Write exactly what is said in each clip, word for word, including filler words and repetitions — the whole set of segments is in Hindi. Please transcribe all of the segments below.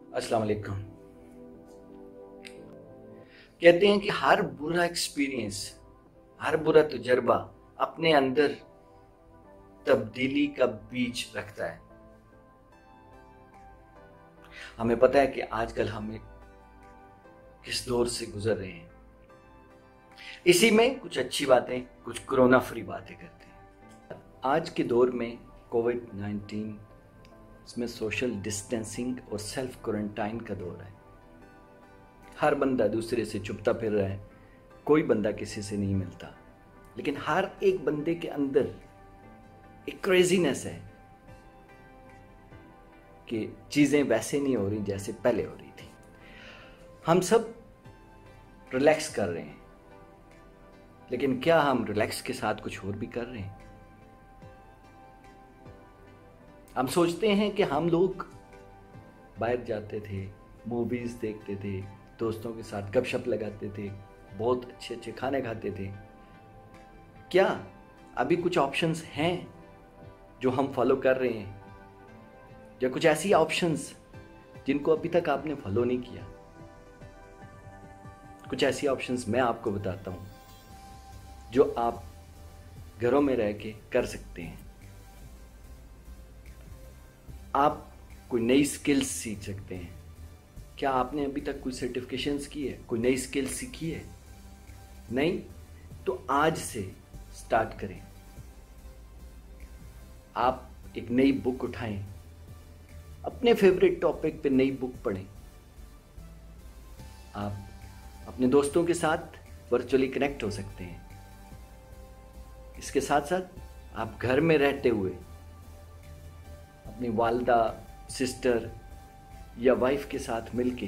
अस्सलाम वालेकुम। कहते हैं कि हर बुरा एक्सपीरियंस, हर बुरा तजुर्बा अपने अंदर तब्दीली का बीज रखता है। हमें पता है कि आजकल हम एक किस दौर से गुजर रहे हैं। इसी में कुछ अच्छी बातें, कुछ कोरोना फ्री बातें करते हैं। आज के दौर में कोविड नाइन्टीन, इसमें सोशल डिस्टेंसिंग और सेल्फ क्वारंटाइन का दौर है। हर बंदा दूसरे से छुपता फिर रहा है, कोई बंदा किसी से नहीं मिलता, लेकिन हर एक बंदे के अंदर एक क्रेजीनेस है कि चीजें वैसे नहीं हो रही जैसे पहले हो रही थी। हम सब रिलैक्स कर रहे हैं, लेकिन क्या हम रिलैक्स के साथ कुछ और भी कर रहे हैं? हम सोचते हैं कि हम लोग बाहर जाते थे, मूवीज देखते थे, दोस्तों के साथ गपशप लगाते थे, बहुत अच्छे अच्छे खाने खाते थे। क्या अभी कुछ ऑप्शंस हैं जो हम फॉलो कर रहे हैं, या कुछ ऐसी ऑप्शंस जिनको अभी तक आपने फॉलो नहीं किया? कुछ ऐसी ऑप्शंस मैं आपको बताता हूं जो आप घरों में रह के कर सकते हैं। आप कोई नई स्किल्स सीख सकते हैं। क्या आपने अभी तक कोई सर्टिफिकेशंस की है, कोई नई स्किल्स सीखी है? नहीं तो आज से स्टार्ट करें। आप एक नई बुक उठाएं, अपने फेवरेट टॉपिक पे नई बुक पढ़ें। आप अपने दोस्तों के साथ वर्चुअली कनेक्ट हो सकते हैं। इसके साथ साथ आप घर में रहते हुए अपनी वालदा, सिस्टर या वाइफ के साथ मिलके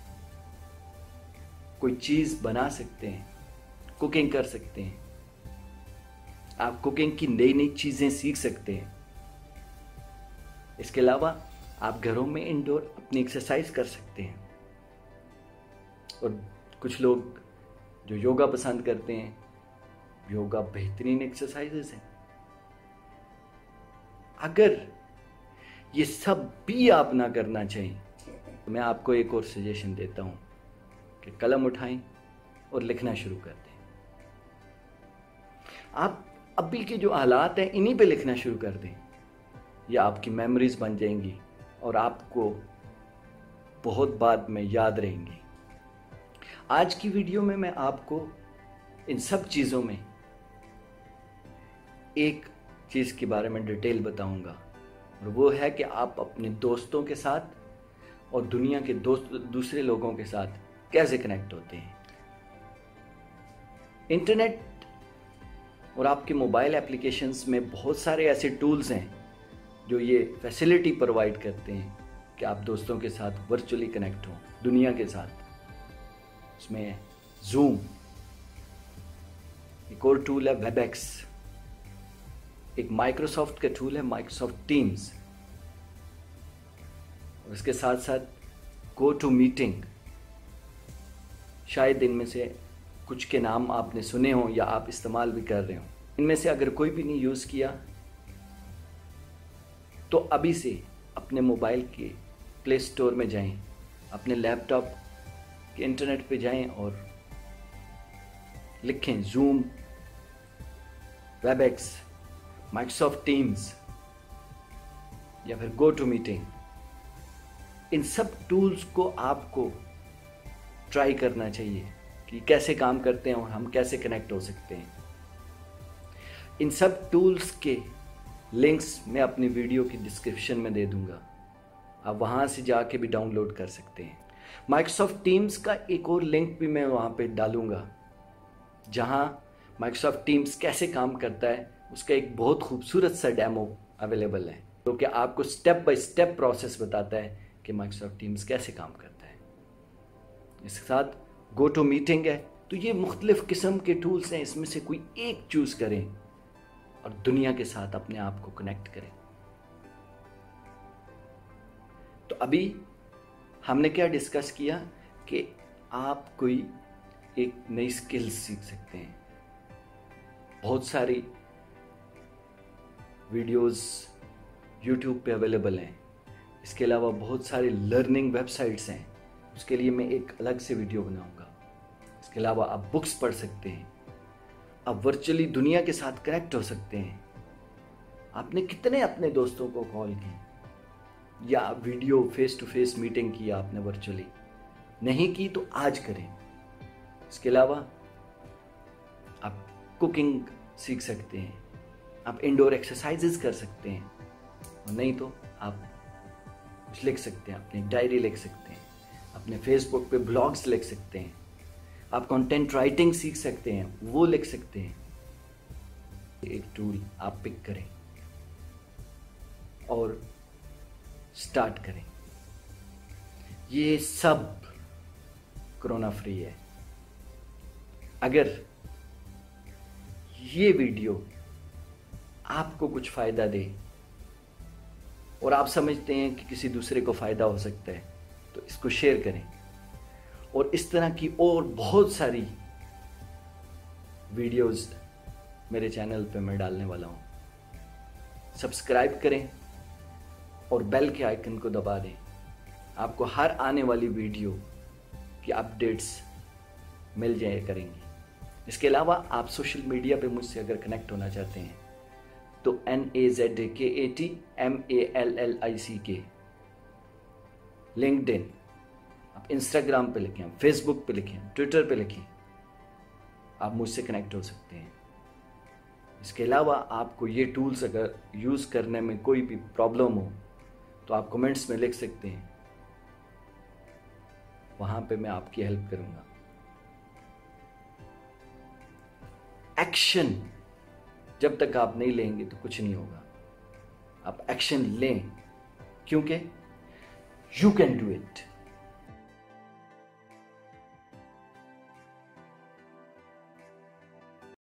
कोई चीज बना सकते हैं, कुकिंग कर सकते हैं। आप कुकिंग की नई नई चीजें सीख सकते हैं। इसके अलावा आप घरों में इंडोर अपनी एक्सरसाइज कर सकते हैं। और कुछ लोग जो योगा पसंद करते हैं, योगा बेहतरीन एक्सरसाइजेस हैं। अगर ये सब भी आप ना करना चाहिए तो मैं आपको एक और सजेशन देता हूं कि कलम उठाएं और लिखना शुरू कर दें। आप अभी के जो हालात हैं इन्हीं पे लिखना शुरू कर दें। ये आपकी मेमोरीज बन जाएंगी और आपको बहुत बाद में याद रहेंगी। आज की वीडियो में मैं आपको इन सब चीज़ों में एक चीज़ के बारे में डिटेल बताऊंगा, और वो है कि आप अपने दोस्तों के साथ और दुनिया के दोस्त दूसरे लोगों के साथ कैसे कनेक्ट होते हैं। इंटरनेट और आपके मोबाइल एप्लीकेशंस में बहुत सारे ऐसे टूल्स हैं जो ये फैसिलिटी प्रोवाइड करते हैं कि आप दोस्तों के साथ वर्चुअली कनेक्ट हो दुनिया के साथ। उसमें जूम, एक और टूल है वेबएक्स, एक माइक्रोसॉफ्ट का टूल है माइक्रोसॉफ्ट टीम्स, और इसके साथ साथ गो टू मीटिंग। शायद इनमें से कुछ के नाम आपने सुने हो या आप इस्तेमाल भी कर रहे हो। इनमें से अगर कोई भी नहीं यूज़ किया तो अभी से अपने मोबाइल के प्ले स्टोर में जाएं, अपने लैपटॉप के इंटरनेट पे जाएं और लिखें जूम, वेबएक्स, माइक्रोसॉफ्ट टीम्स या फिर गो टू मीटिंग। इन सब टूल्स को आपको ट्राई करना चाहिए कि कैसे काम करते हैं और हम कैसे कनेक्ट हो सकते हैं। इन सब टूल्स के लिंक्स मैं अपनी वीडियो की डिस्क्रिप्शन में दे दूंगा, आप वहां से जाके भी डाउनलोड कर सकते हैं। माइक्रोसॉफ्ट टीम्स का एक और लिंक भी मैं वहां पे डालूंगा, जहां माइक्रोसॉफ्ट टीम्स कैसे काम करता है उसका एक बहुत खूबसूरत सा डेमो अवेलेबल है, जो कि आपको स्टेप बाय स्टेप प्रोसेस बताता है कि माइक्रोसॉफ्ट टीम्स कैसे काम करता है। इसके साथ गो टू मीटिंग है। तो ये मुख्तलिफ किस्म के टूल्स हैं, इसमें से कोई एक चूज करें और दुनिया के साथ अपने आप को कनेक्ट करें। तो अभी हमने क्या डिस्कस किया कि आप कोई एक नई स्किल्स सीख सकते हैं। बहुत सारी वीडियोस यूट्यूब पे अवेलेबल हैं इसके अलावा बहुत सारे लर्निंग वेबसाइट्स हैं, उसके लिए मैं एक अलग से वीडियो बनाऊंगा। इसके अलावा आप बुक्स पढ़ सकते हैं, आप वर्चुअली दुनिया के साथ कनेक्ट हो सकते हैं। आपने कितने अपने दोस्तों को कॉल की या video face to face meeting की आपने वर्चुअली? नहीं की तो आज करें। इसके अलावा आप कुकिंग सीख सकते हैं, आप इंडोर एक्सरसाइजेस कर सकते हैं, और नहीं तो आप कुछ लिख सकते हैं, अपनी डायरी लिख सकते हैं, अपने फेसबुक पे ब्लॉग्स लिख सकते हैं, आप कंटेंट राइटिंग सीख सकते हैं, वो लिख सकते हैं। एक टूल आप पिक करें और स्टार्ट करें। ये सब कोरोना फ्री है। अगर ये वीडियो आपको कुछ फायदा दे और आप समझते हैं कि किसी दूसरे को फायदा हो सकता है, तो इसको शेयर करें। और इस तरह की और बहुत सारी वीडियोस मेरे चैनल पे मैं डालने वाला हूं। सब्सक्राइब करें और बेल के आइकन को दबा दें। आपको हर आने वाली वीडियो की अपडेट्स मिल जाया करेंगी। इसके अलावा आप सोशल मीडिया पे मुझसे अगर कनेक्ट होना चाहते हैं तो N A Z A K A T M A L L I C K LinkedIn, आप इंस्टाग्राम पे लिखें, फेसबुक पे लिखें, ट्विटर पे लिखें, आप मुझसे कनेक्ट हो सकते हैं। इसके अलावा आपको ये टूल्स अगर यूज़ करने में कोई भी प्रॉब्लम हो तो आप कमेंट्स में लिख सकते हैं, वहां पे मैं आपकी हेल्प करूंगा। एक्शन जब तक आप नहीं लेंगे तो कुछ नहीं होगा। आप एक्शन लें, क्योंकि यू कैन डू इट।